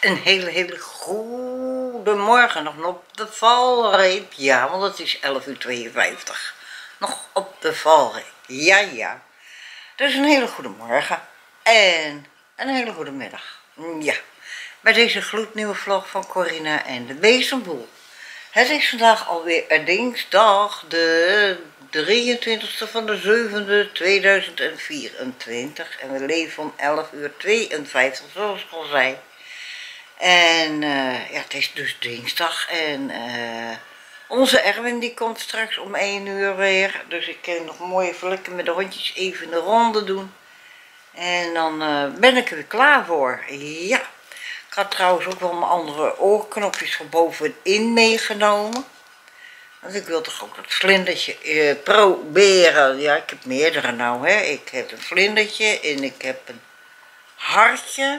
Een hele goede morgen, nog op de valreep. Ja, want het is 11:52. Nog op de valreep. Ja. Dus een hele goede morgen. En een hele goede middag. Ja, bij deze gloednieuwe vlog van Corina en de Beestenboel. Het is vandaag alweer dinsdag de 23e van de 7e 2024. En we leven om 11:52, zoals ik al zei. En ja, het is dus dinsdag en onze Erwin die komt straks om 1 uur weer. Dus ik kan nog mooi even lekker met de hondjes even een ronde doen. En dan ben ik er weer klaar voor. Ja, ik had trouwens ook wel mijn andere oorknopjes van bovenin meegenomen. Want ik wil toch ook dat vlindertje proberen. Ja, ik heb meerdere nou, hè. Ik heb een vlindertje en ik heb een hartje.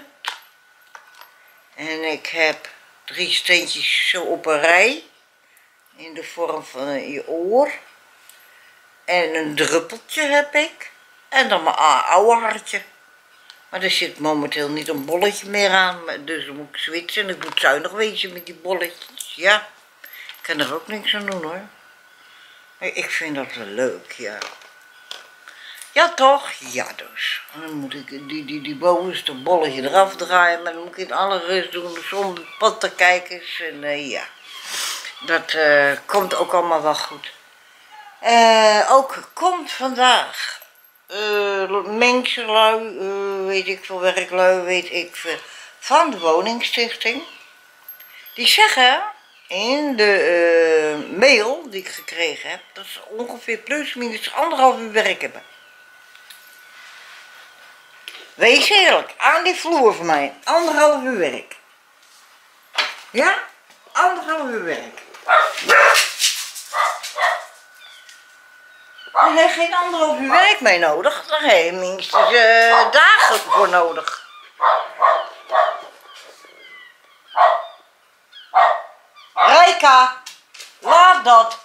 En ik heb 3 steentjes zo op een rij. In de vorm van je oor. En een druppeltje heb ik. En dan mijn oude hartje. Maar er zit momenteel niet een bolletje meer aan. Dus dan moet ik switchen. En ik moet zuinig wezen met die bolletjes. Ja, ik kan er ook niks aan doen hoor. Ik vind dat wel leuk, ja. Ja toch? Ja dus. En dan moet ik die bovenste bolletje eraf draaien. Maar dan moet ik in alle rust doen zonder pad te kijken. En ja. Dat komt ook allemaal wel goed. Ook komt vandaag mensenlui, weet ik veel, werklui, weet ik veel, van de woningstichting. Die zeggen in de mail die ik gekregen heb, dat ze ongeveer plus minus 1,5 uur werk hebben. Wees eerlijk, aan die vloer van mij, 1,5 uur werk. Ja? 1,5 uur werk. Daar heb je geen 1,5 uur werk mee nodig. Daar heb je minstens dagen voor nodig. Rijka, laat dat.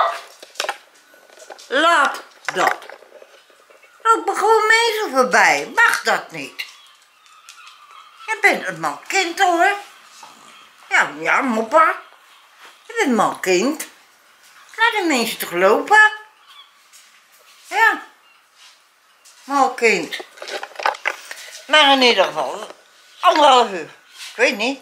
Laat dat. Lopen gewoon mensen voorbij. Mag dat niet? Je bent een mal kind hoor. Ja, mopper. Je bent een mal kind. Laat de mensen toch lopen? Ja. Mal kind. Maar in ieder geval, 1,5 uur. Ik weet niet.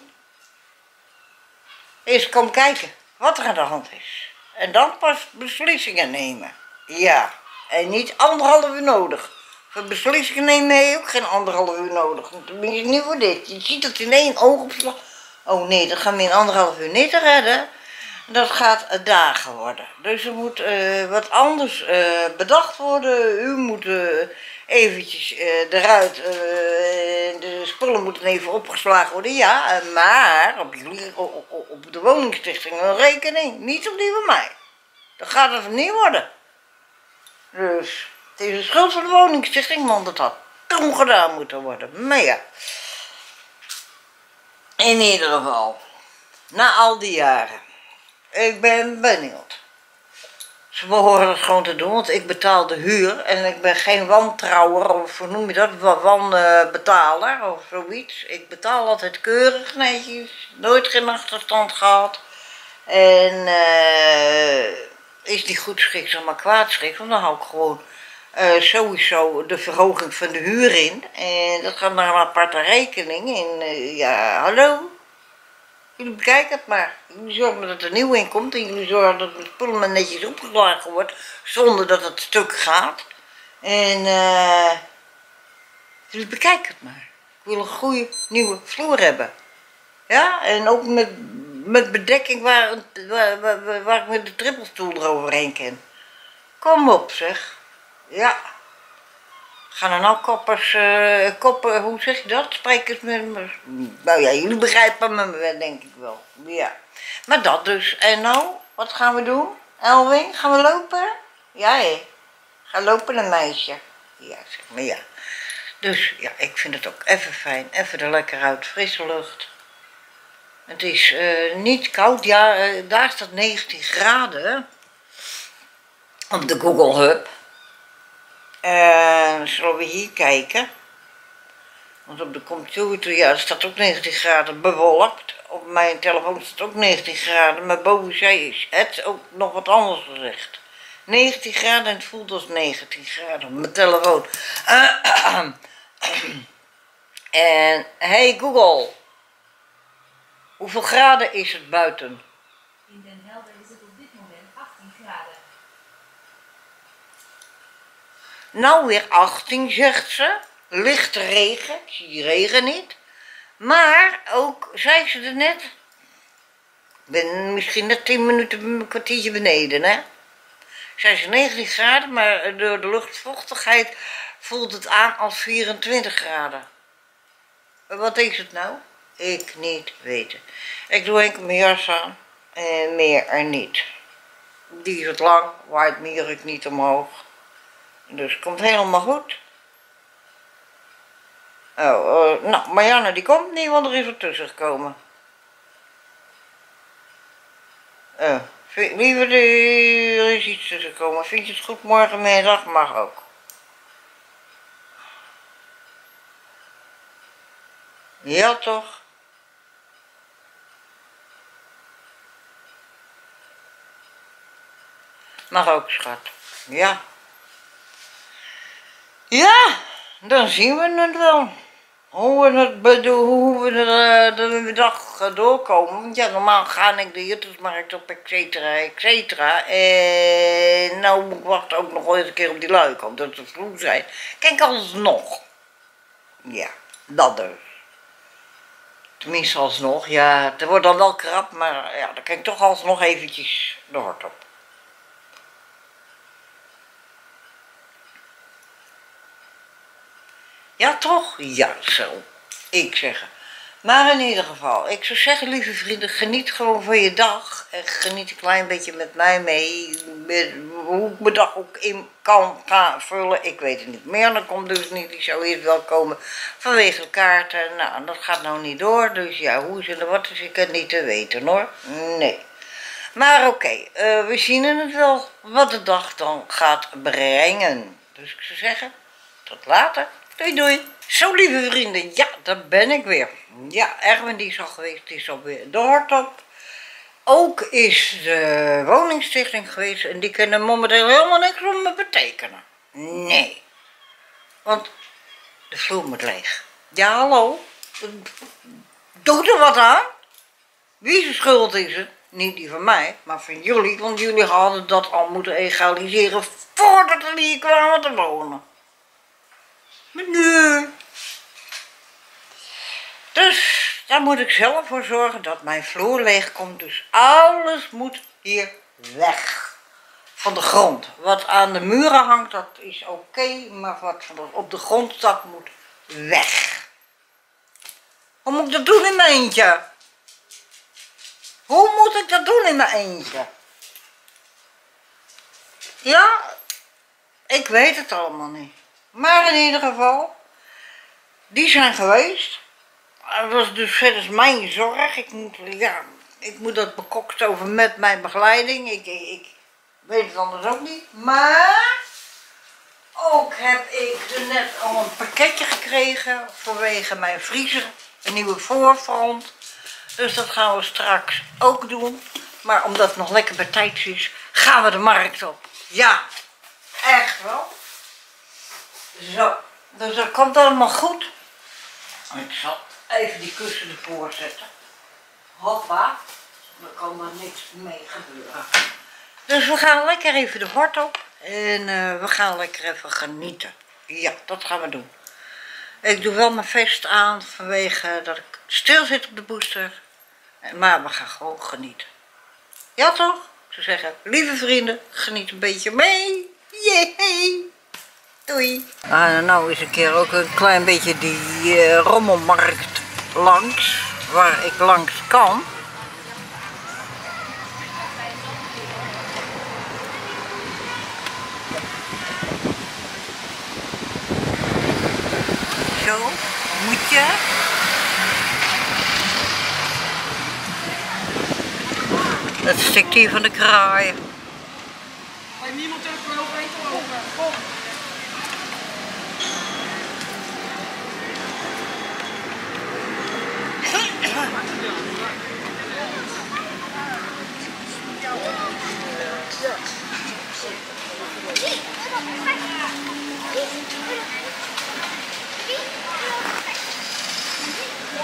Eerst kom kijken wat er aan de hand is. En dan pas beslissingen nemen. Ja. En niet 1,5 uur nodig. Voor beslissingen nemen heb je ook geen 1,5 uur nodig. Tenminste niet voor dit. Je ziet het in 1 oogopslag. Oh nee, dat gaan we in 1,5 uur niet redden. Dat gaat dagen worden. Dus er moet wat anders bedacht worden. U moet eventjes eruit. De spullen moeten even opgeslagen worden. Ja, maar op de woningstichting een rekening. Niet op die van mij. Dan gaat het niet worden. Dus het is de schuld van de woningstichting, want het had toen gedaan moeten worden. Maar ja. In ieder geval. Na al die jaren. Ik ben benieuwd. Ze behoren het gewoon te doen, want ik betaal de huur en ik ben geen wantrouwer of hoe noem je dat, wanbetaler of zoiets. Ik betaal altijd keurig netjes, nooit geen achterstand gehad. En is niet goed schiks, zeg maar kwaad schiks, want dan hou ik gewoon sowieso de verhoging van de huur in. En dat gaat naar een aparte rekening en ja, hallo. Jullie bekijken het maar. Jullie zorgen dat er nieuw in komt en jullie zorgen dat het spullen maar netjes opgeslagen wordt, zonder dat het stuk gaat. En jullie bekijken het maar. Ik wil een goede nieuwe vloer hebben. Ja, en ook met bedekking waar ik met de trippelstoel eroverheen kan. Kom op zeg. Ja. Gaan er nou koppen, hoe zeg je dat? Sprekers met me. Nou ja, jullie begrijpen me denk ik wel. Ja. Maar dat dus. En nou, wat gaan we doen? Elwing, gaan we lopen? Ja hé. Ga lopen een meisje. Ja, zeg maar ja. Dus ja, ik vind het ook even fijn. Even er lekker uit, frisse lucht. Het is niet koud. Ja, daar staat 19 graden. Op de Google Hub. Zullen we hier kijken? Want op de computer, ja, er staat ook 19 graden bewolkt. Op mijn telefoon staat ook 19 graden, maar boven zij is het ook nog wat anders gezegd. 19 graden en het voelt als 19 graden op mijn telefoon. En hey Google, hoeveel graden is het buiten? In Den Helder is het op dit moment 18 graden. Nou weer 18 zegt ze. Lichte regen, ik zie die regen niet. Maar ook, zei ze er net, ik ben misschien net 10 minuten een kwartiertje beneden, hè. Zei ze 19 graden, maar door de luchtvochtigheid voelt het aan als 24 graden. Wat is het nou? Ik niet weten. Ik doe enkel mijn jas aan en meer er niet. Die is het lang, waait meer ik niet omhoog. Dus het komt helemaal goed. Oh, nou, Marianne die komt niet, want er is wat tussen gekomen. Liever, er is iets tussen gekomen. Vind je het goed morgenmiddag? Mag ook. Ja, toch? Mag ook, schat. Ja. Ja, dan zien we het wel. Hoe we de dag doorkomen. Want ja, normaal ga ik de juttersmarkt op, et cetera, et cetera. En nou moet ik wachten ook nog wel eens een keer op die lui komt, dat ze vroeg zijn. Kijk, alsnog. Ja, dat dus. Tenminste alsnog, ja, het wordt dan wel krap, maar ja, dan kan ik toch alsnog eventjes de hort op. Ja, toch? Ja, zo. Ik zeg. Maar in ieder geval, ik zou zeggen, lieve vrienden, geniet gewoon van je dag. En geniet een klein beetje met mij mee. Hoe ik mijn dag ook in kan gaan vullen. Ik weet het niet meer. Dat komt dus niet. Ik zou eerst wel komen vanwege de kaarten. Nou, dat gaat nou niet door. Dus ja, hoe is het en wat is ik het niet te weten hoor. Nee. Maar oké, we zien het wel wat de dag dan gaat brengen. Dus ik zou zeggen, tot later. Doei doei. Zo lieve vrienden, ja, daar ben ik weer. Ja, Erwin die is al geweest, die is alweer de hort op. Ook is de woningstichting geweest en die kunnen momenteel helemaal niks voor me betekenen. Nee. Want de vloer moet leeg. Ja, hallo. Doe er wat aan. Wie zijn schuld is het? Niet die van mij, maar van jullie, want jullie hadden dat al moeten egaliseren voordat we hier kwamen te wonen. Maar nee. Dus daar moet ik zelf voor zorgen dat mijn vloer leeg komt. Dus alles moet hier weg. Van de grond. Wat aan de muren hangt, dat is oké, maar wat op de grond staat moet weg. Hoe moet ik dat doen in mijn eentje? Hoe moet ik dat doen in mijn eentje? Ja, ik weet het allemaal niet. Maar in ieder geval, die zijn geweest. Dat was dus verder mijn zorg. Ik moet dat bekokst over met mijn begeleiding. Ik weet het anders ook niet. Maar ook heb ik er net al een pakketje gekregen vanwege mijn vriezer. Een nieuwe voorfront. Dus dat gaan we straks ook doen. Maar omdat het nog lekker bij tijd is, gaan we de markt op. Ja, echt wel. Zo, dus dat komt allemaal goed. Ik zal even die kussen ervoor zetten. Hoppa, dan kan er niks mee gebeuren. Dus we gaan lekker even de hort op en we gaan lekker even genieten. Ja, dat gaan we doen. Ik doe wel mijn vest aan vanwege dat ik stil zit op de booster. Maar we gaan gewoon genieten. Ja toch? Ik zou zeggen, lieve vrienden, geniet een beetje mee. Yay! Doei! Nou is een keer ook een klein beetje die rommelmarkt langs, waar ik langs kan. Zo, moet je. Het stikt hier van de kraaien. Niemand heeft er overheen gelopen. Kom.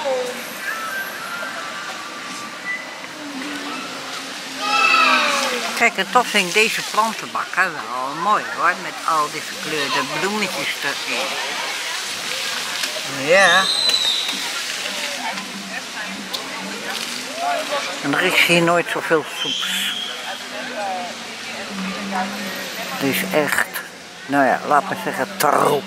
Kijk, en toch vind ik deze plantenbakken wel mooi hoor, met al die gekleurde bloemetjes erin. Ja. En er is hier nooit zoveel soeps. Het is echt, nou ja, laat me zeggen, troep.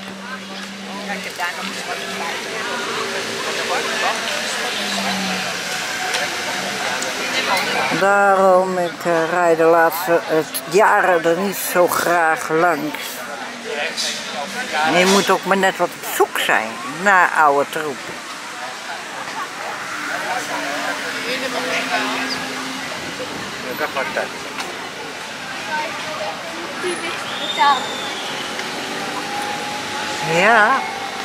Daarom, ik rijd de laatste jaren er niet zo graag langs. En je moet ook maar net wat op zoek zijn naar oude troep. Ja.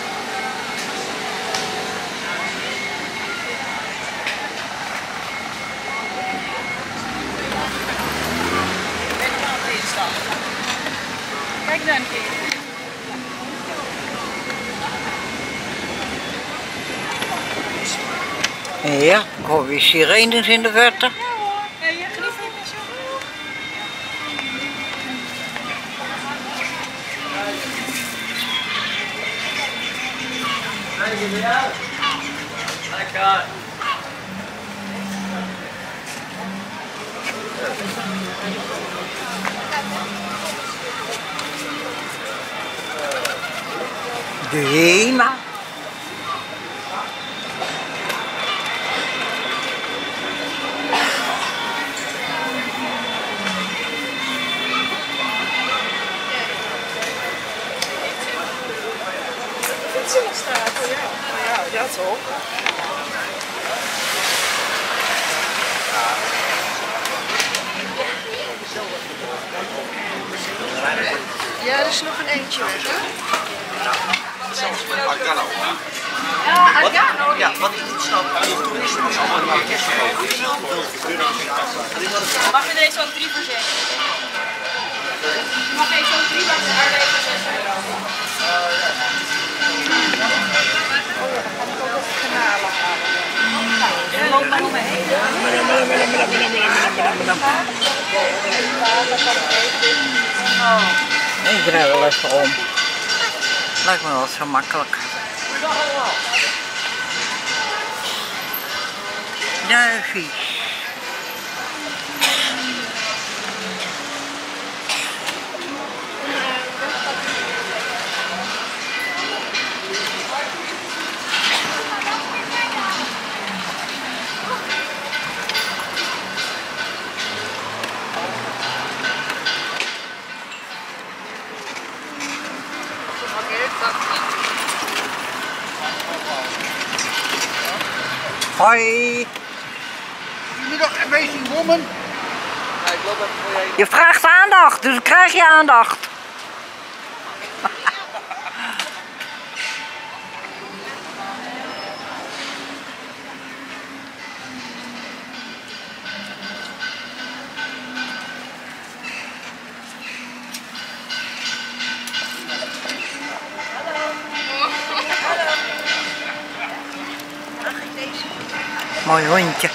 Kijk dan een keer. Ja, ik hoor weer sirenes in de verte. Ja hoor. Nee, je geniet van je pensioen. Lekker. De HEMA. Fietsenstraat, ja toch. Ja, er is nog een eentje weg, hè? Arcano. Ja, Arcano. Ja, wat ik niet snap, toeristen is allemaal een orkest verkopen. Mag je er eens zo'n 3 voor zeggen? Mag je zo'n 3 voor Er loopt maar omheen. Ik draai wel even om. Lijkt me wel zo makkelijk. Duivies. Hoi. Goedemiddag, Amazing Woman. Ja, ik loop even voor je heen. Je vraagt aandacht, dus dan krijg je aandacht. Mooi hondje.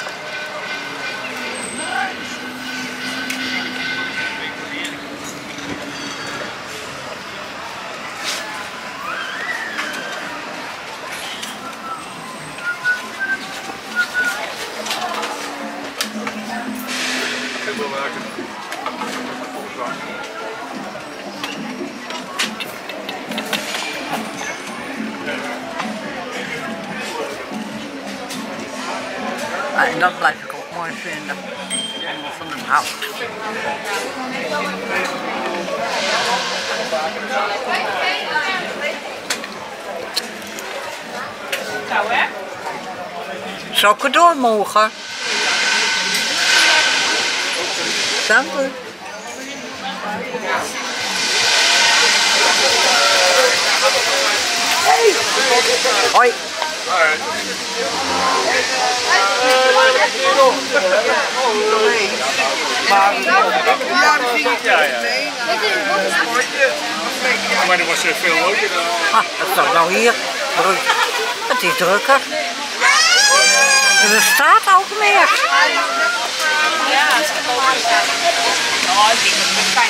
En dat blijf ik ook mooi vinden. Allemaal van het hout. Nou hè? Zou ik erdoor mogen? Dank u. Hoi. Maar dat was veel leuker dan. Ah, wat is dat nou hier? Druk. Het is drukker. Er staat ook meer. Ja, het is lopen staan. Oh, ik denk dat we fijn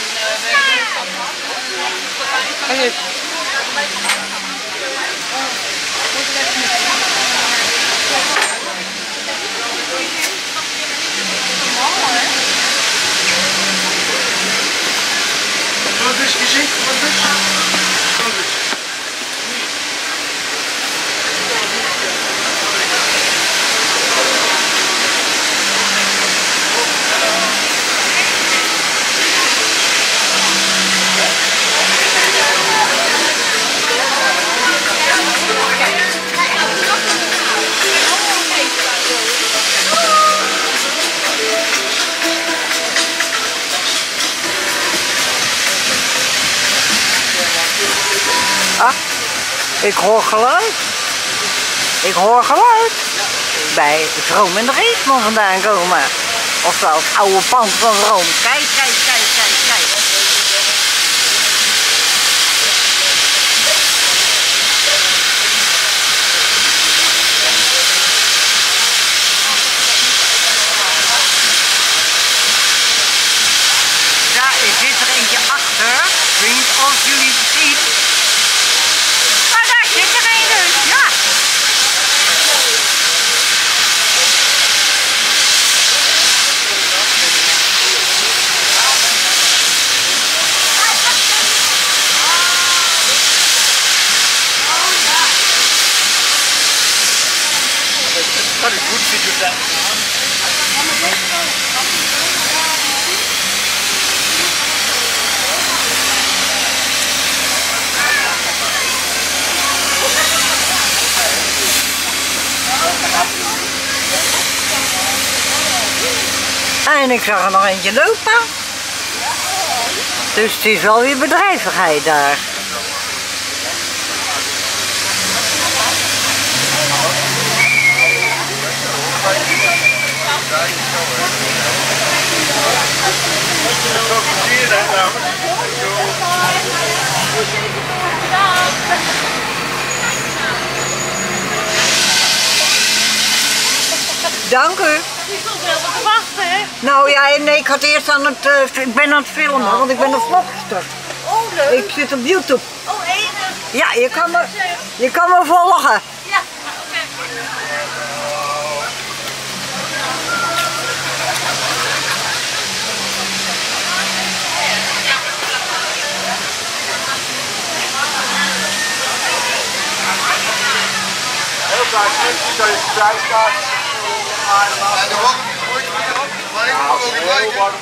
Wat is gezien? Wat is? Ah, ik hoor geluid. Ik hoor geluid. Bij het Rome en de Rietman vandaan komen. Oftewel het oude pand van Rome. Kijk, kijk, kijk, kijk, kijk. Ja, er zit er eentje achter. Ik weet niet of jullie het zien. Maar daar zit er een dus, ja. Dat is goed video. En ik zag er nog eentje lopen. Dus het is wel weer bedrijvigheid daar. Dank u. Je stond wel wat te wachten, hè? Nou ja, nee, ik had eerst ik ben aan het filmen, want ik ben een vlogster. Oh, leuk. Ik zit op YouTube. Oh, enig. Ja, je kan me volgen. Ja, Heel klein stukje, dat je erbij staat. En de wang gooit je erop. Maar ik moet ook heel warm.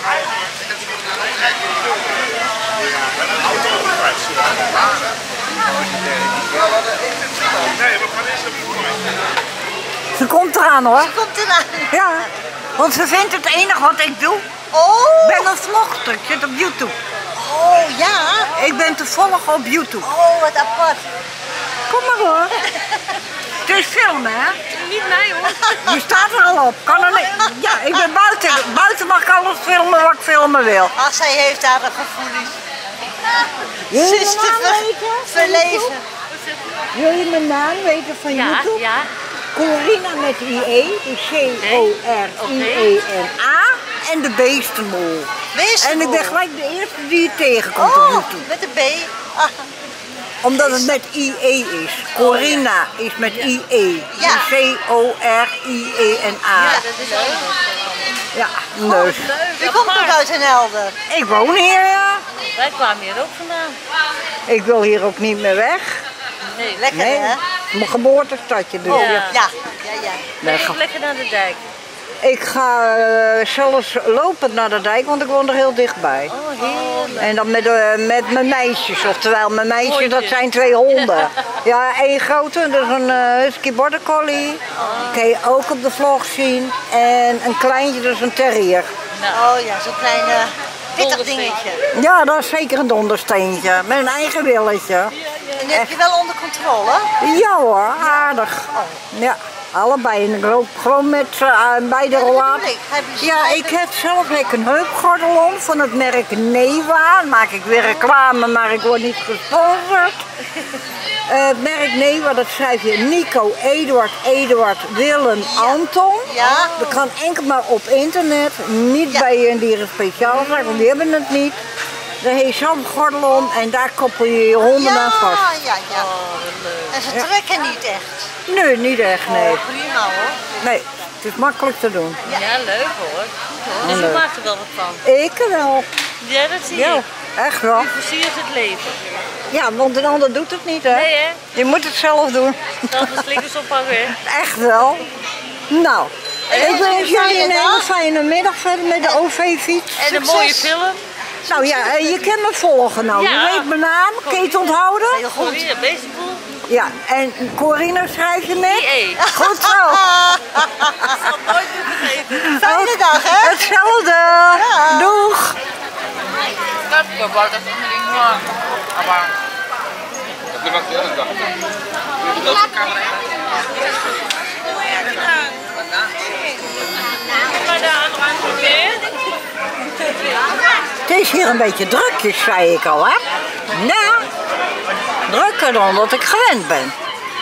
Nee, we gaan eerst even. Ze komt eraan hoor. komt eraan. Ja, want ze vindt het enige wat ik doe. Oh, Ik ben een vlogster, ik zit op YouTube. oh ja. Ik ben te volgen op YouTube. Oh, wat apart. Kom maar hoor. Het is filmen hè. Niet mij hoor. Je staat er al op. Kan er niet. Ja, ik ben buiten. Buiten mag ik alles filmen wat ik filmen wil. Ach, zij heeft daar een gevoelens. Wil Ze je is mijn naam te weten van verleven. YouTube? Wil je mijn naam weten van YouTube? Ja. Corina met IE, dus C-O-R-I-E-N-A en de Beestenmol. En ik ben gelijk de eerste die je tegenkomt op Oh, YouTube. met een B. Ah, Omdat het met IE is. Corina is met IE. Ja. Dus C-O-R-I-E-N-A. dat is leuk. Ja, dus. U komt ook uit Den Helder. Ik woon hier, ja. Wij kwamen hier ook vandaan. Ik wil hier ook niet meer weg. Nee, Lekker Nee, hè? mijn geboortestadje dus. Oh, Ja, ja. ja. Nee, ik lekker naar de dijk. ik ga zelfs lopend naar de dijk, want ik woon er heel dichtbij. Oh, heerlijk. En dan met mijn meisjes, oftewel mijn meisjes, dat Hondjes. zijn 2 honden. Ja, één grote, dat is een husky border collie. Kan je ook op de vlog zien. En een kleintje, dat is een terrier. Oh ja, zo'n klein pittig Dondersteen. dingetje. Ja, dat is zeker een dondersteentje, met een eigen willetje. En die heb je wel onder controle? Ja hoor, aardig. Ja. Allebei. En ik loop gewoon met beide rollaten. Ja, ik heb zelf een heupgordel om van het merk Newa. Dan maak ik weer reclame, maar ik word niet gesponsord. Het merk Newa, dat schrijf je Nico, Eduard, Willem, Anton. Ja. Dat kan enkel maar op internet, niet bij een dierenspeciaalzaak, want die hebben het niet. Daar heeft zo'n gordel om en daar koppel je je honden aan vast. Ja. En ze trekken niet echt. Nee, niet echt, nee. Prima hoor. Nee, het is makkelijk te doen. Ja, leuk hoor. Dus leuk. je maakt er wel wat van. Ik wel. Ja, dat zie Ja, ik. echt wel. Je versiert het leven. Ja, want een ander doet het niet, hè? Nee hè? Je moet het zelf doen. Dan de slikkers ophangen. Echt wel. Nou, ik wens jullie een hele fijne middag verder met de OV-fiets. En een mooie film. Nou ja, je kan me volgen nou. Ja. Je weet mijn naam, kan je het onthouden? Heel goed. Een baseball. Ja, en Corina schrijf je met? IE. Goed zo. Nooit meer vergeten. Fijne dag hè? Hetzelfde. Doeg. Het is hier een beetje drukjes, zei ik al, hè? Nou, drukker dan dat ik gewend ben.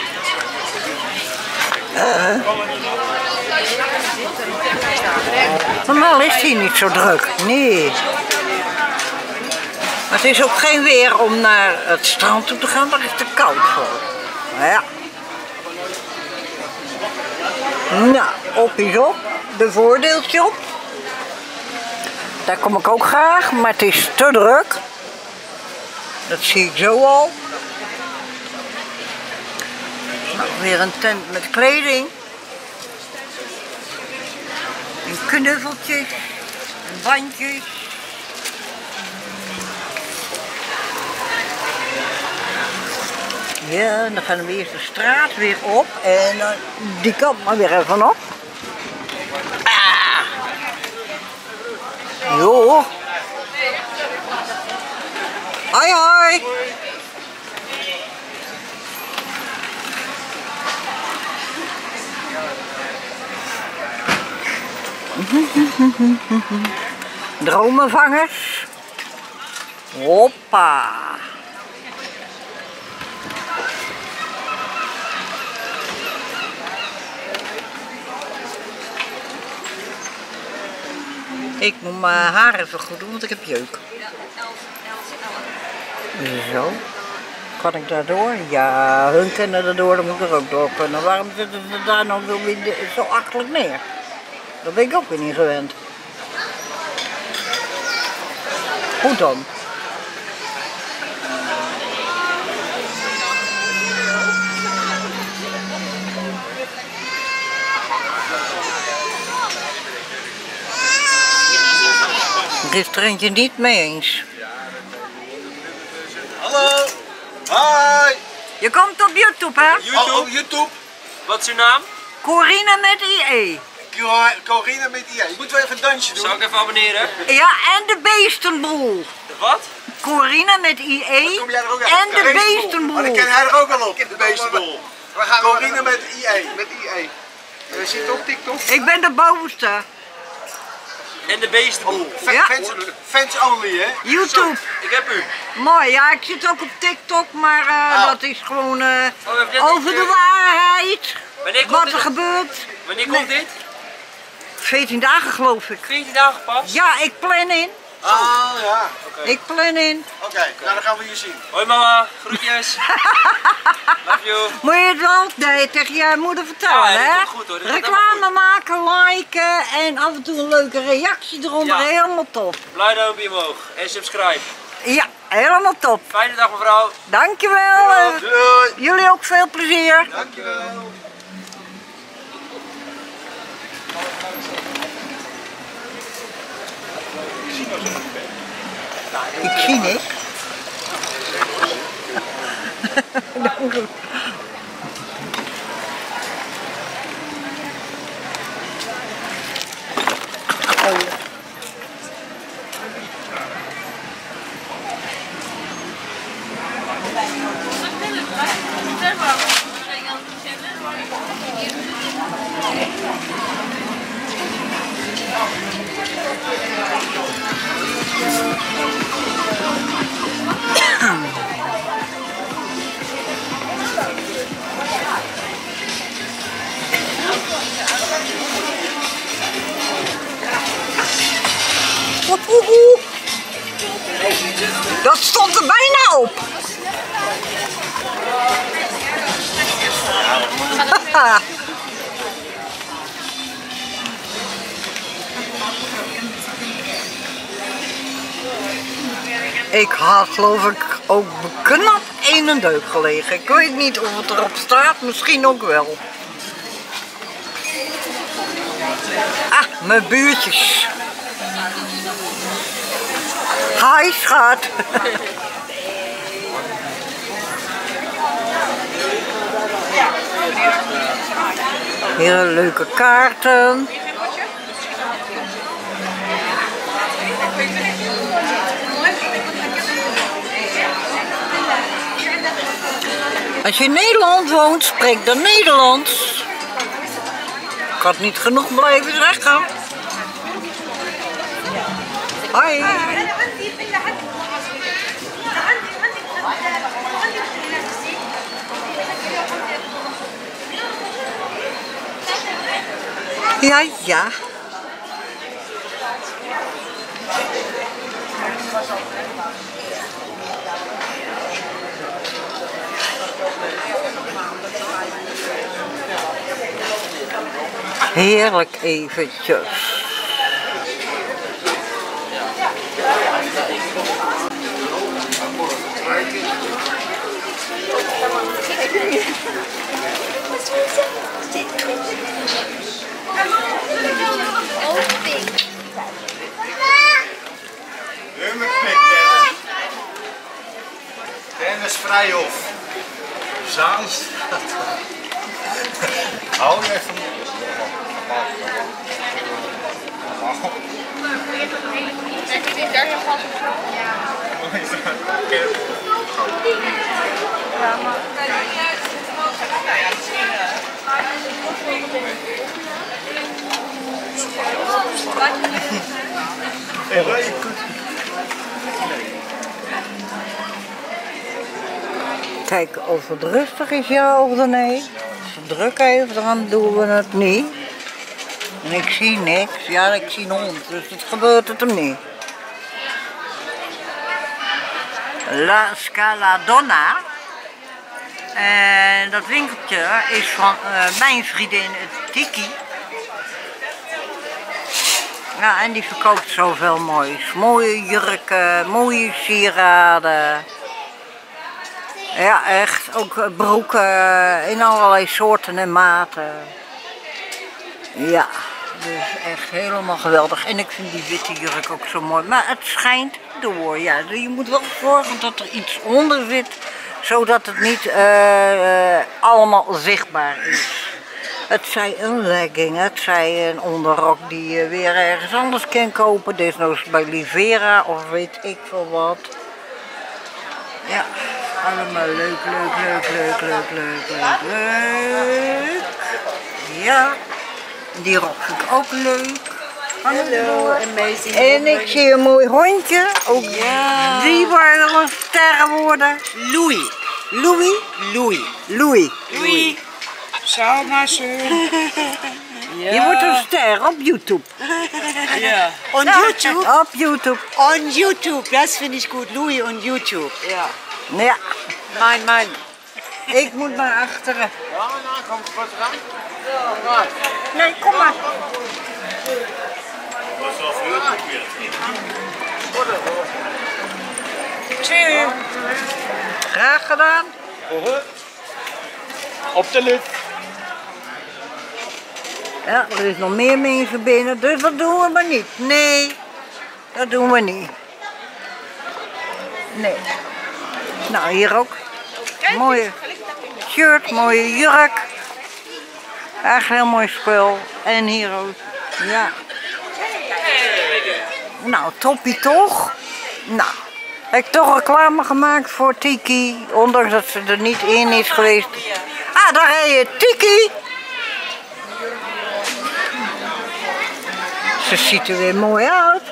Normaal is hij niet zo druk, nee. Maar het is ook geen weer om naar het strand toe te gaan, daar is het te koud voor. Ja. Nou, op is op, de voordeeltje op. Daar kom ik ook graag, maar het is te druk. Dat zie ik zo al. Nou, weer een tent met kleding. En knuffeltjes. En bandjes. Ja, en dan gaan we eerst de straat weer op. En dan die kant maar weer even op. Jo. Hoi hoi. Dromenvangers. Hoppa. Ik moet mijn haar even goed doen, want ik heb jeuk. Zo. Kan ik daardoor? Ja, hun kunnen erdoor, dan moet ik er ook door kunnen. Waarom zitten ze daar nou zo achterlijk neer? Dat ben ik ook weer niet gewend. Goed dan. Er is er eentje niet mee eens. Hallo. Hi. Je komt op YouTube, hè? YouTube. YouTube. Wat is uw naam? Corina met IE. Corina met IE. Je moet wel even een dansje doen. Zal ik even abonneren? Ja, en de beestenboel. De wat? Corina met IE Kom jij er ook en de Maar beestenboel. dan ken hij er ook wel op, de beestenbol. Corina met IE. Met IE. We zitten op TikTok. Ik ben de bovenste. En de beestenboel. Ja. Fans only, hè? YouTube. Ik heb u. Mooi, ja, ik zit ook op TikTok, maar dat is gewoon over de waarheid. Wanneer komt Wat dit? er gebeurt. Wanneer komt dit? 14 dagen geloof ik. 14 dagen pas? Ja, ik plan in. Ah, ja. Ik plan in. Oké, nou dan gaan we je zien. Hoi mama, groetjes. Love you. Moet je het wel tegen je moeder vertellen, Ja, dit hè? komt goed, hoor. Dit gaat Reclame helemaal maken, liken en af en toe een leuke reactie eronder. Ja. Helemaal top. Blij duimpje omhoog en subscribe. Ja, helemaal top. Fijne dag mevrouw. Dankjewel. Doei. Jullie ook veel plezier. Dankjewel. Ik zie niks. Dank u. Dat stond er bijna op. Ik had geloof ik ook beknap in een deuk gelegen. Ik weet niet of het erop staat, misschien ook wel. Ah, mijn buurtjes. Hi schat. Hele leuke kaarten. Als je in Nederland woont, spreek dan Nederlands. Ik had niet genoeg blijven zeggen. Hoi. Ja, ja. Heerlijk eventjes. Dennis Vrijhof. Zaanstad. Hou je even. Heb je dit daar van? Ja, maar kan je niet uit? Nou ja, misschien. Kijk of het rustig is, ja of nee. Als het druk heeft, dan doen we het niet. En ik zie niks. Ja, ik zie een hond, dus het gebeurt het hem niet. La Scala Donna. En dat winkeltje is van mijn vriendin Tiki. Ja, en die verkoopt zoveel moois. Mooie jurken, mooie sieraden. Ja, echt. Ook broeken in allerlei soorten en maten. Ja, dus echt helemaal geweldig. En ik vind die witte jurk ook zo mooi. Maar het schijnt door. Ja, je moet wel zorgen dat er iets onder zit, zodat het niet allemaal zichtbaar is. Het zij een legging, het zij een onderrok die je weer ergens anders kan kopen. Desnoods bij Livera of weet ik veel wat. Ja, allemaal leuk, leuk, leuk, leuk, leuk, leuk, leuk, leuk. Ja, die rok vind ik ook leuk. Hallo, amazing. En ik zie een mooi hondje. Ook Ja. die waren wel sterren worden. Louis. Louis? Louis. Louis. Louis. Schau mal schön. Ja. Je wordt een ster op YouTube. Ja. On Ja, YouTube? Op YouTube. On YouTube, das finde ich gut. Louis on YouTube. Ja. Ja, Mein Mann. ik moet naar achteren. Ja, nou, komt het wat aan. Nee, kom maar. Tschüss. Graag gedaan. Op de lift. Ja, er is nog meer mensen binnen, dus dat doen we maar niet. Nee, dat doen we niet. Nee. Nou, hier ook. Mooie shirt, mooie jurk. Echt heel mooi spul. En hier ook. Ja. Nou, toppie toch? Nou, heb ik toch reclame gemaakt voor Tiki, ondanks dat ze er niet in is geweest. Ah, daar heb je Tiki. Ze ziet er weer mooi uit.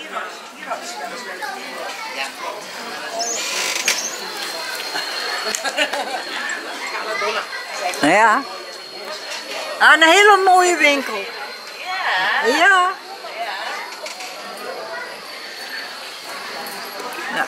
Ja. Een hele mooie winkel. Ja. Ja.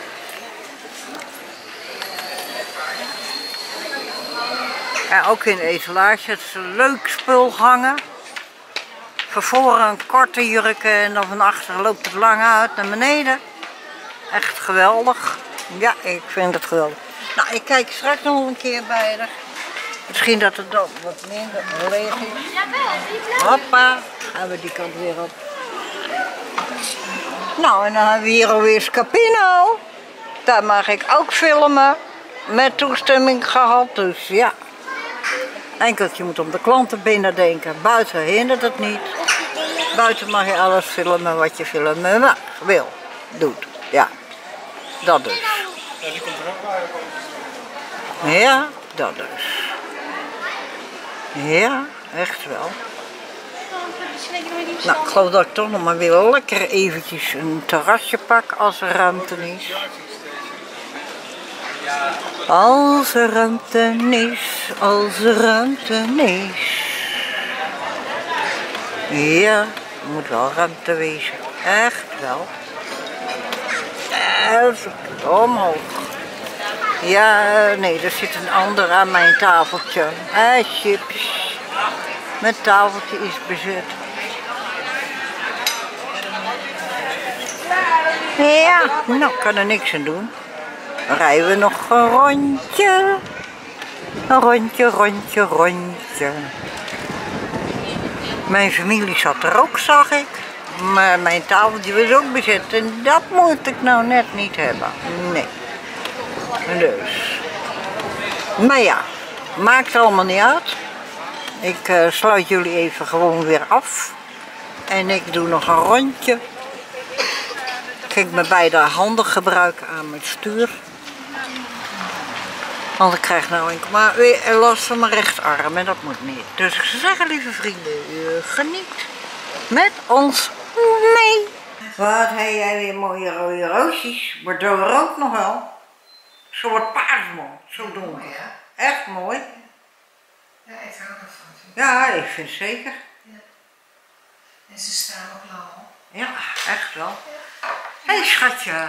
En ook in de etalage is een leuk spul hangen. Van voren een korte jurken en dan van achter loopt het lang uit naar beneden. Echt geweldig. Ja, ik vind het geweldig. Nou, ik kijk straks nog een keer bij haar. Misschien dat het dan wat minder leeg is. Hoppa, gaan we die kant weer op. Nou, en dan hebben we hier alweer Scapino. Daar mag ik ook filmen. Met toestemming gehad, dus ja. Enkeltje moet om de klanten binnen denken. Buiten hindert het niet. Buiten mag je alles filmen wat je filmen wil. Doet. Ja. Dat dus. Ja, die komt er ook bij. Ja, dat dus. Ja, echt wel. Nou, ik geloof dat ik toch nog maar weer lekker eventjes een terrasje pak als er ruimte is. Als er ruimte is, als er ruimte is. Ja, er moet wel ruimte wezen. Echt wel. Even omhoog. Ja, nee, er zit een ander aan mijn tafeltje. Chips. Mijn tafeltje is bezet. Ja, nou, ik kan er niks aan doen. Dan rijden we nog een rondje. Een rondje, rondje, rondje. Mijn familie zat er ook, zag ik. Maar mijn tafeltje was ook bezet. En dat moet ik nou net niet hebben. Nee. Dus. Maar ja, maakt allemaal niet uit. Ik sluit jullie even gewoon weer af. En ik doe nog een rondje. Kijk, mijn beide handen gebruiken aan mijn stuur. Want ik krijg nou maar weer last van mijn rechterarm en dat moet niet. Dus ik zou zeggen, lieve vrienden, geniet met ons mee. Wat heb jij weer mooie rode roosjes. Bordeaux rood nog wel. Zo wat paars man, zo donker. Ja. Echt mooi. Ja, ik hou ervan. Ja, ik vind het zeker. Ja. En ze staan ook blauw. Ja, echt wel. Hé hey, schatje.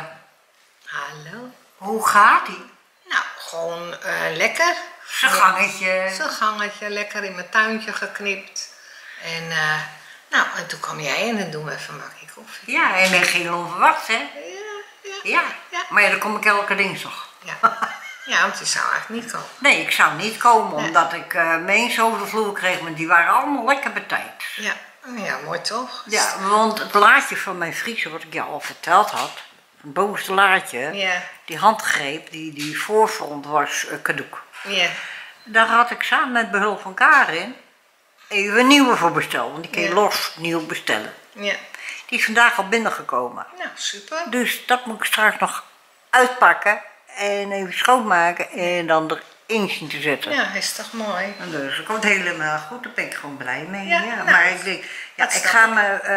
Hallo. Hoe gaat ie? Nou, gewoon lekker. Zijn gangetje. Zijn gangetje, lekker in mijn tuintje geknipt. En nou, en toen kwam jij en dan doen we even een bakje koffie. Ja, en ben geen onverwacht, hè? Ja. Maar ja, dan kom ik elke dinsdag. Ja. Ja, want je zou eigenlijk niet komen. Nee, ik zou niet komen, omdat ik mijn over de vloer kreeg, maar die waren allemaal lekker betijd. Ja. Ja, mooi toch? Ja, want het laadje van mijn vriezer, wat ik jou al verteld had, het bovenste laadje, ja. Die handgreep, die voorfront was cadoek. Ja. Daar had ik samen met behulp van Karin even een nieuwe voor besteld, want die kun je los nieuw bestellen. Ja. Die is vandaag al binnengekomen. Nou, super. Dus dat moet ik straks nog uitpakken en even schoonmaken en dan erin zien te zetten. Ja, is toch mooi. Dus dat komt helemaal goed, daar ben ik gewoon blij mee. Ja, Ja, nou, maar ik denk, ja, ik ga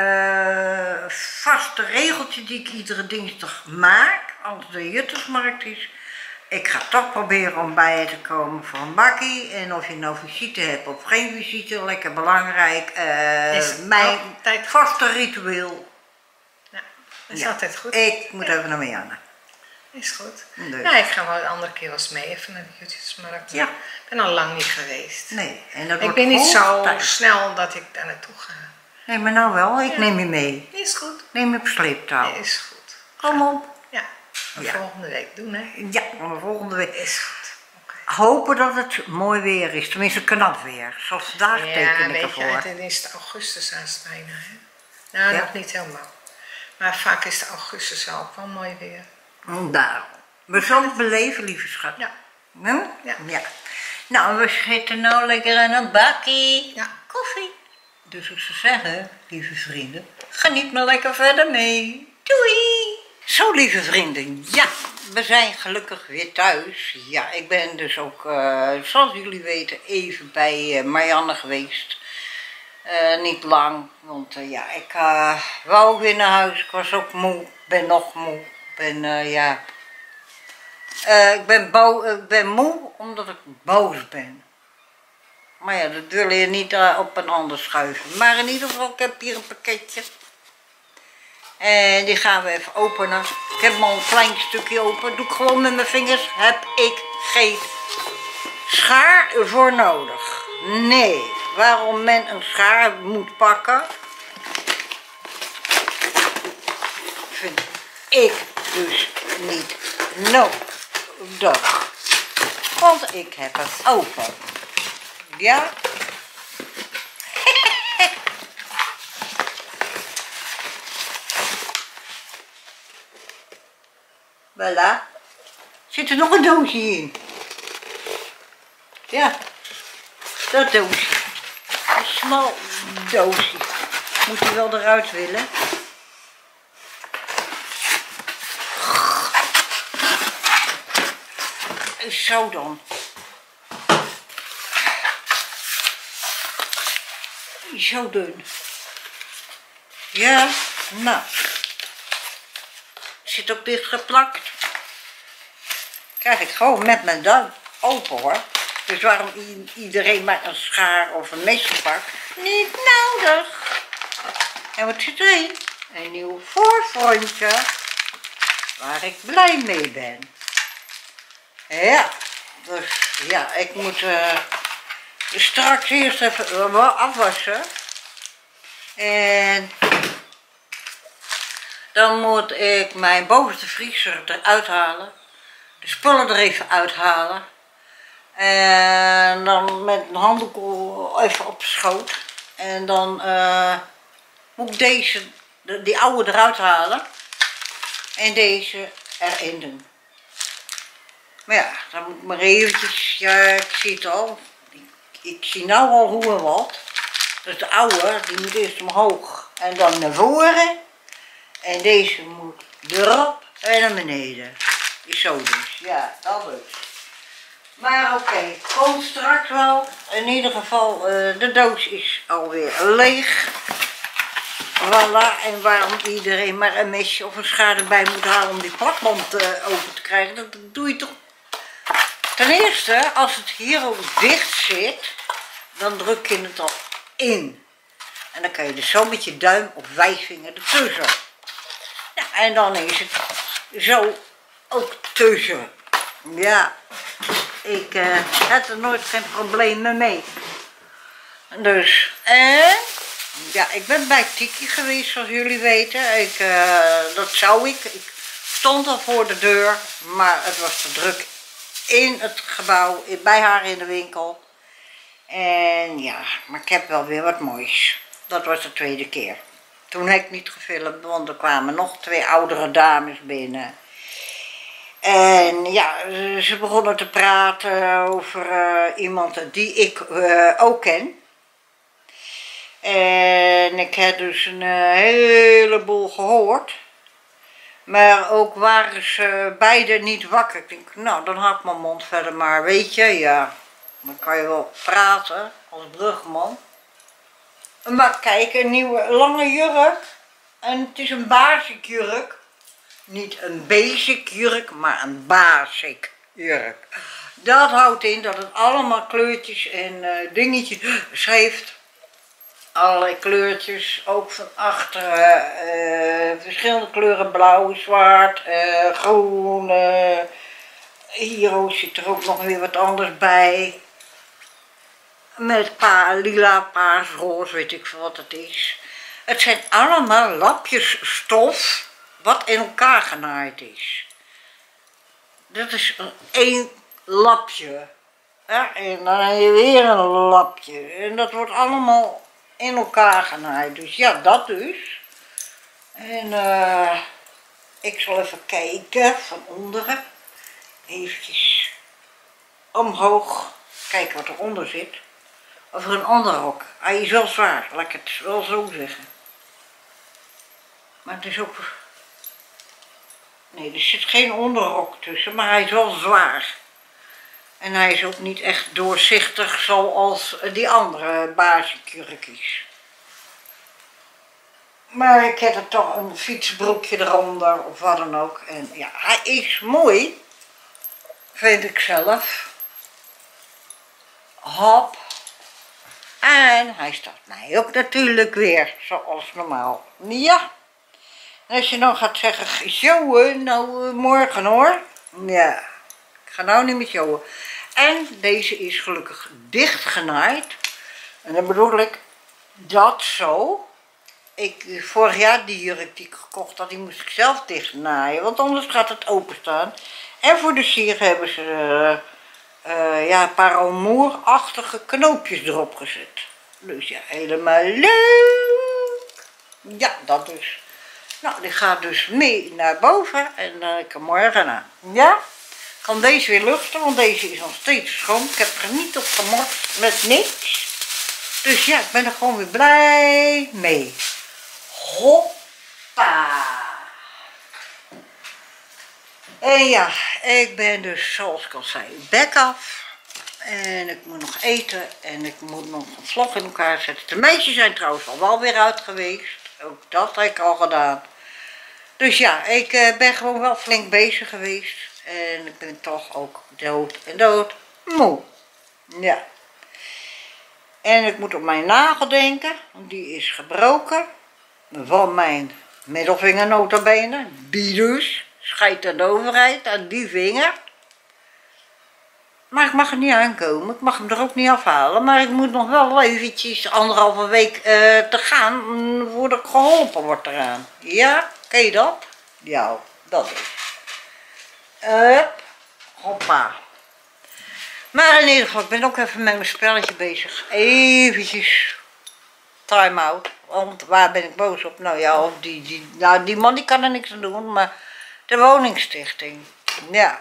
mijn vaste regeltje die ik iedere dinsdag maak, als de Juttersmarkt is. Ik ga toch proberen om bij je te komen voor een bakkie. En of je nou visite hebt of geen visite, lekker belangrijk. Mijn vaste ritueel. Ja, dat is altijd goed. Ik moet even naar Marianne. Is goed. Dus. Ja, ik ga wel de andere keer wel eens mee even naar de Juttersmarkt. Ja. Ik ben al lang niet geweest. Nee. En dat ik ben niet zo tijd. snel dat ik daar naartoe ga. Nee, maar nou wel. Ik neem je mee. Is goed. Neem je op sleeptouw. Is goed. Kom op. Ja. Volgende week doen, hè? Ja, volgende week. Is goed. Hopen dat het mooi weer is, tenminste knap weer. Zoals vandaag teken ik ervoor. Ja, het is augustus aan het bijna, hè? Nou, nog niet helemaal. Maar vaak is de augustus wel ook wel mooi weer. Nou, we zullen het beleven, lieve schat. Ja. Hm? Ja. Nou, we zitten nou lekker aan een bakkie. Ja. Koffie. Dus ik zou zeggen, lieve vrienden, geniet maar lekker verder mee. Doei! Zo, lieve vrienden, ja, we zijn gelukkig weer thuis. Ja, ik ben dus ook, zoals jullie weten, even bij Marianne geweest. Niet lang, want ja, ik wou ook weer naar huis. Ik was ook moe, ben nog moe. Ja. Ik ben moe omdat ik boos ben. Maar ja, dat wil je niet op een ander schuiven. Maar in ieder geval, ik heb hier een pakketje. En die gaan we even openen. Ik heb hem al een klein stukje open. Doe ik gewoon met mijn vingers. Heb ik geen schaar voor nodig. Nee. Waarom men een schaar moet pakken, vind ik dus niet nodig. Want ik heb het open. Ja? Voilà. Zit er nog een doosje in? Ja, dat doosje. Een smal doosje. Moet hij wel eruit willen. Zo dan. Zo dun. Ja, nou. Zit ook dicht geplakt. Krijg ik gewoon met mijn duim open hoor. Dus waarom iedereen maar een schaar of een mesje pakt? Niet nodig. En wat zit erin? Een nieuw voorfrontje. Waar ik blij mee ben. Ja, dus ja, ik moet straks eerst even afwassen. En dan moet ik mijn bovenste vriezer eruit halen. De spullen er even uithalen. En dan met een handdoek even op schoot. En dan moet ik deze, die oude eruit halen. En deze erin doen. Maar ja, dan moet ik maar eventjes, ja ik zie het al. Ik zie nou al hoe en wat. Dus de oude, die moet eerst omhoog. En dan naar voren. En deze moet erop en naar beneden. Is zo dus, ja, dat dus. Maar oké, komt straks wel. In ieder geval, de doos is alweer leeg. Voilà, en waarom iedereen maar een mesje of een schaar erbij moet halen om die plakband open te krijgen, dat doe je toch. Ten eerste, als het hier ook dicht zit, dan druk je het al in. En dan kan je dus zo met je duim of wijsvinger ertussen. Ja, en dan is het zo ook tussen. Ja, ik heb er nooit geen problemen mee. Dus, en ja, ik ben bij Tiki geweest, zoals jullie weten. Dat zou ik. Ik stond al voor de deur, maar het was te druk in het gebouw, bij haar in de winkel. En ja, maar ik heb wel weer wat moois. Dat was de tweede keer. Toen heb ik niet gefilmd, want er kwamen nog 2 oudere dames binnen. En ja, ze begonnen te praten over iemand die ik ook ken. En ik heb dus een heleboel gehoord. Maar ook waren ze beide niet wakker. Ik denk, nou dan hou ik mijn mond verder maar, weet je, ja. Dan kan je wel praten als brugman. Maar kijk, een nieuwe lange jurk. En het is een basic jurk. Niet een basic jurk, maar een basic jurk. Dat houdt in dat het allemaal kleurtjes en dingetjes heeft. Allerlei kleurtjes, ook van achteren, verschillende kleuren, blauw, zwart, groen. Hier zit er ook nog weer wat anders bij. Met lila, paars, roze, weet ik veel wat het is. Het zijn allemaal lapjes stof wat in elkaar genaaid is. Dat is één lapje. Ja, en dan heb je weer een lapje. En dat wordt allemaal in elkaar genaaid. Dus ja, dat dus. En ik zal even kijken van onderen. Eventjes omhoog. Kijken wat eronder zit. Of er een onderrok. Hij is wel zwaar, laat ik het wel zo zeggen. Maar het is ook. Nee, er zit geen onderrok tussen, maar hij is wel zwaar. En hij is ook niet echt doorzichtig zoals die andere basisjurkjes. Maar ik heb er toch een fietsbroekje eronder of wat dan ook. En ja, hij is mooi. Vind ik zelf. Hop. En hij staat mij ook natuurlijk weer, zoals normaal. Ja. En als je dan gaat zeggen, showen, nou morgen hoor. Ja, ik ga nou niet met showen. En deze is gelukkig dichtgenaaid. En dan bedoel ik dat zo. Vorig jaar die jurk die ik gekocht had, die moest ik zelf dichtnaaien, want anders gaat het openstaan. En voor de sier hebben ze ja, een paar almoerachtige knoopjes erop gezet. Dus ja, helemaal leuk. Ja, dat dus. Nou, die gaat dus mee naar boven en ik kan morgen aan. Ja? Ik kan deze weer luchten, want deze is nog steeds schoon. Ik heb er niet op gemorst met niks. Dus ja, ik ben er gewoon weer blij mee. Hoppa! En ja, ik ben dus, zoals ik al zei, bek af. En ik moet nog eten en ik moet nog een vlog in elkaar zetten. De meisjes zijn trouwens al wel weer uit geweest. Ook dat heb ik al gedaan. Dus ja, ik ben gewoon wel flink bezig geweest. En ik ben toch ook dood moe. Ja. En ik moet op mijn nagel denken. Die is gebroken. Van mijn middelvinger nota bene. Die dus. Scheidt aan de overheid, aan die vinger. Maar ik mag er niet aankomen. Ik mag hem er ook niet afhalen. Maar ik moet nog wel eventjes 1,5 week te gaan. Voordat ik geholpen word eraan. Ja, ken je dat? Ja, dat is. Hoppa. Maar in ieder geval, ik ben ook even met mijn spelletje bezig. Eventjes time-out. Want waar ben ik boos op? Nou ja, of die man die kan er niks aan doen, maar de woningstichting. Ja.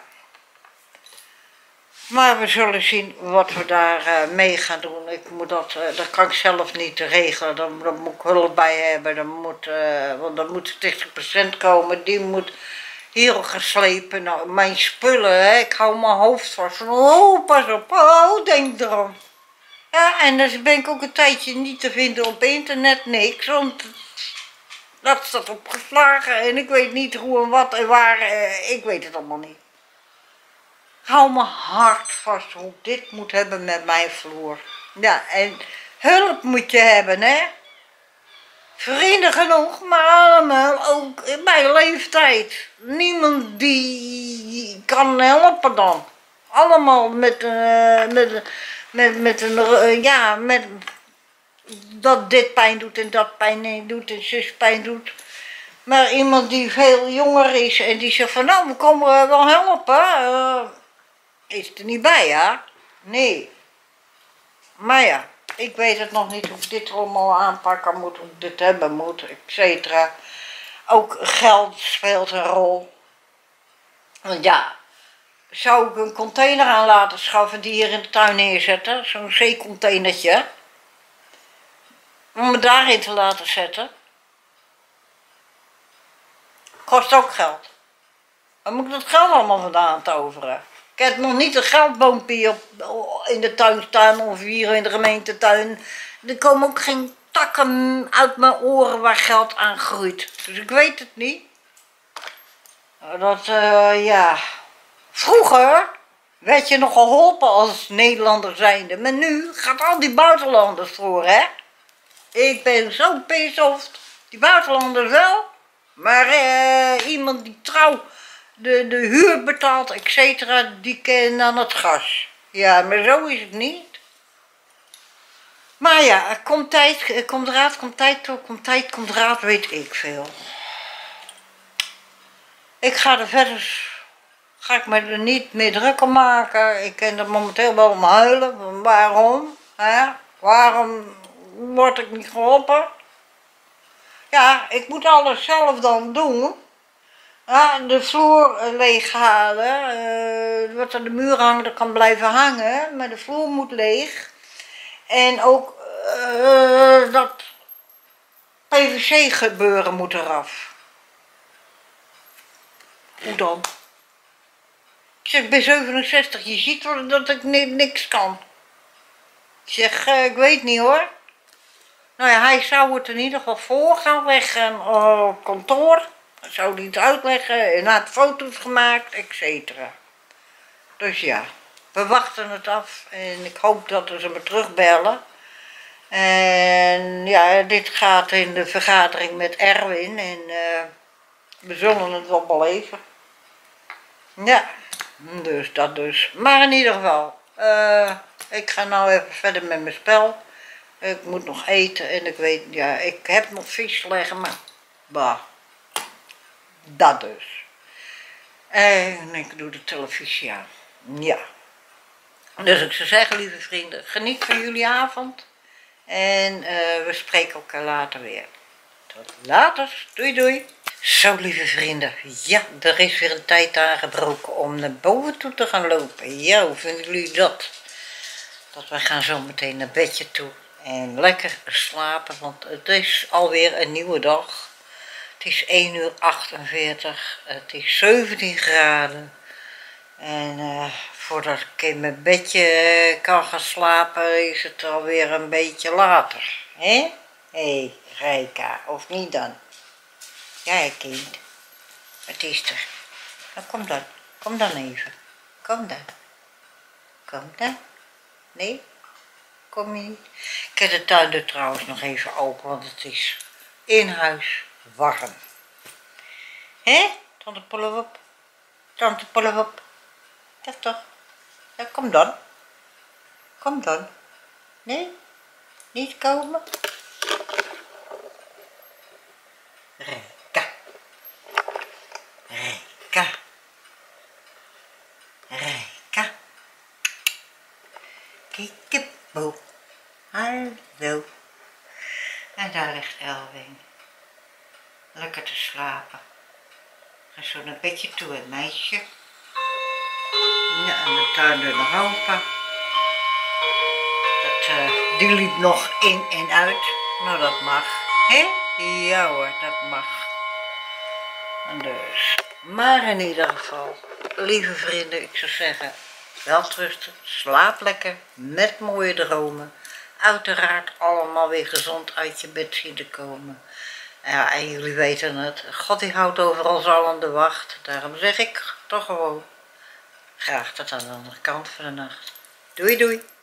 Maar we zullen zien wat we daar mee gaan doen. Dat kan ik zelf niet regelen. Daar moet ik hulp bij hebben. Want dan moet 60% komen. Die moet hier geslepen. Nou, mijn spullen, hè, ik hou mijn hoofd vast. Oh, pas op. Oh, denk erom. Ja, en dan ben ik ook een tijdje niet te vinden op internet. Niks. Want dat staat opgeslagen. En ik weet niet hoe en wat en waar. Ik weet het allemaal niet. Hou mijn hart vast hoe ik dit moet hebben met mijn vloer. Ja, en hulp moet je hebben, hè. Vrienden genoeg, maar allemaal ook in mijn leeftijd. Niemand die kan helpen dan. Allemaal met dat dit pijn doet en dat pijn doet en zus pijn doet. Maar iemand die veel jonger is en die zegt van nou, we komen wel helpen. Is er niet bij, ja? Nee. Maar ja, ik weet het nog niet hoe ik dit allemaal aanpakken moet, hoe ik dit hebben moet, etc. Ook geld speelt een rol. Want ja, zou ik een container aan laten schaffen die hier in de tuin neerzetten, zo'n zeecontainertje, om me daarin te laten zetten, kost ook geld. Dan moet ik dat geld allemaal vandaan toveren. Ik heb nog niet een geldboompje in de tuin staan of hier in de gemeentetuin. Er komen ook geen takken uit mijn oren waar geld aan groeit. Dus ik weet het niet. Ja. Vroeger werd je nog geholpen als Nederlander zijnde. Maar nu gaat al die buitenlanders voor, hè. Ik ben zo pissed. Die buitenlanders wel. Maar iemand die trouw de huur betaalt, etc., die kent dan het gas. Ja, maar zo is het niet. Maar ja, er komt tijd, komt raad, komt tijd toe, komt tijd, komt raad, weet ik veel. Ik ga er verder, ga ik me er niet meer druk om maken. Ik kan er momenteel wel om huilen. Waarom? Hè? Waarom word ik niet geholpen? Ja, ik moet alles zelf dan doen. Ja, de vloer leeghalen, wat aan de muur hangt, dat kan blijven hangen, maar de vloer moet leeg. En ook dat PVC gebeuren moet eraf. Hoe dan? Ik zeg, ik ben 67, je ziet wel dat ik niks kan. Ik zeg, ik weet niet hoor. Nou ja, hij zou het in ieder geval voor gaan leggen op kantoor. Hij zou hij het uitleggen en had foto's gemaakt, etc. Dus ja, we wachten het af en ik hoop dat ze me terugbellen. En ja, dit gaat in de vergadering met Erwin en we zullen het wel beleven. Ja, dus dat dus. Maar in ieder geval, ik ga nou even verder met mijn spel. Ik moet nog eten en ik weet, ja, ik heb nog vis leggen, maar bah, dat dus. En ik doe de televisie aan. Ja. Dus ik zou zeggen, lieve vrienden, geniet van jullie avond. En we spreken elkaar later weer. Tot later. Doei doei. Zo lieve vrienden. Ja, er is weer een tijd aangebroken om naar boven toe te gaan lopen. Ja, hoe vinden jullie dat? Dat wij gaan zo meteen naar bedje toe. En lekker slapen, want het is alweer een nieuwe dag. Het is 1:48. Het is 17 graden. En voordat ik in mijn bedje kan gaan slapen, is het alweer een beetje later. Hé? Hé, Rijka, of niet dan? Ja, kind. Wat is er? Nou, kom dan. Kom dan even. Kom dan. Kom dan. Nee? Kom je niet? Ik heb de tuindeur trouwens nog even open, want het is in huis warm. Hé? Tante Pollewop? Tante Pollewop? Ja toch? Ja, kom dan. Kom dan. Nee? Niet komen? Rijka. Rijka. Rijka. Kiekeboe. Hallo. En daar ligt Elwin. Lekker te slapen. Ga zo naar bedje toe, het meisje. Ja, en de tuindeur nog open. Die liep nog in en uit. Nou, dat mag. Hé? Ja hoor, dat mag. En dus. Maar in ieder geval, lieve vrienden, ik zou zeggen, welterusten, slaap lekker, met mooie dromen. Uiteraard allemaal weer gezond uit je bed zien te komen. Ja, en jullie weten het, God die houdt over ons allen de wacht. Daarom zeg ik toch gewoon, graag tot aan de andere kant van de nacht. Doei doei.